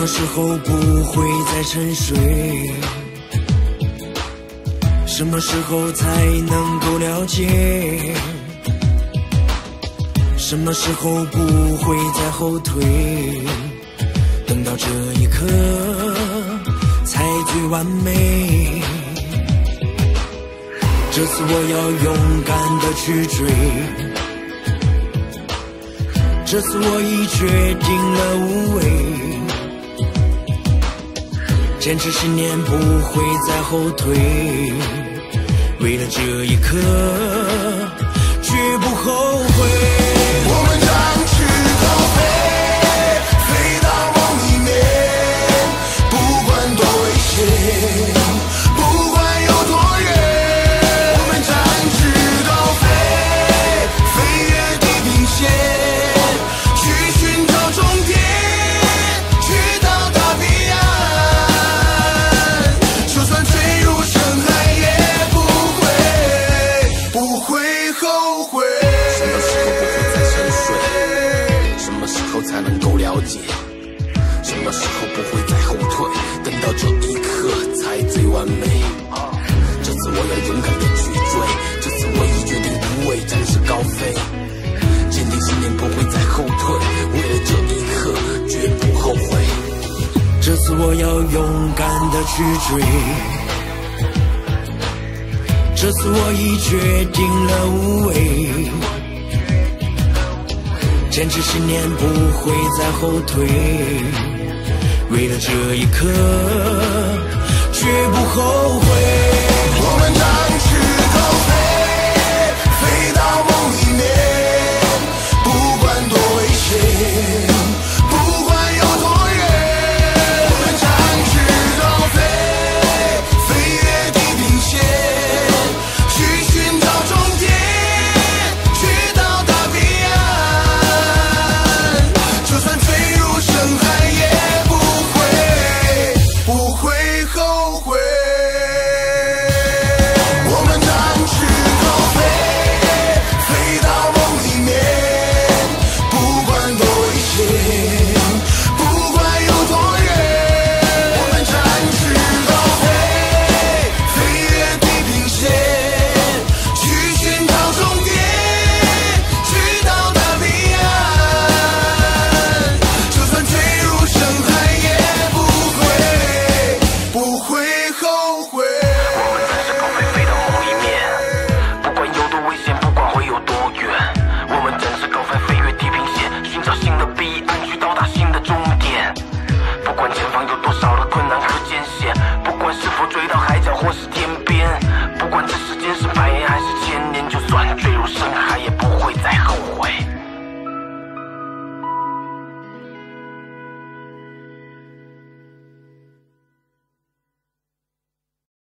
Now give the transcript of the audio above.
么时候不会再沉睡？什么时候才能够了解？什么时候不会再后退？等到这一刻才最完美。这次我要勇敢地去追，这次我已决定了无畏。坚持信念不会再后退，为了这一刻绝不后悔。 我们展翅高飞，飞到梦里面，不管多危险，不管有多远。我们展翅高飞，飞越地平线，去寻找终点，去到达彼岸。就算坠入深海，也不会后悔。 什么时候不会再沉睡？什么时候才能够了解？什么时候不会再后退？等到这一刻才最完美。这次我要勇敢地去追，这次我已决定无畏，展翅高飞，坚定信念不会再后退，为了这一刻绝不后悔。 这次我要勇敢地去追，这次我已决定了无畏。坚持信念不会再后退，为了这一刻绝不后悔。 我们展翅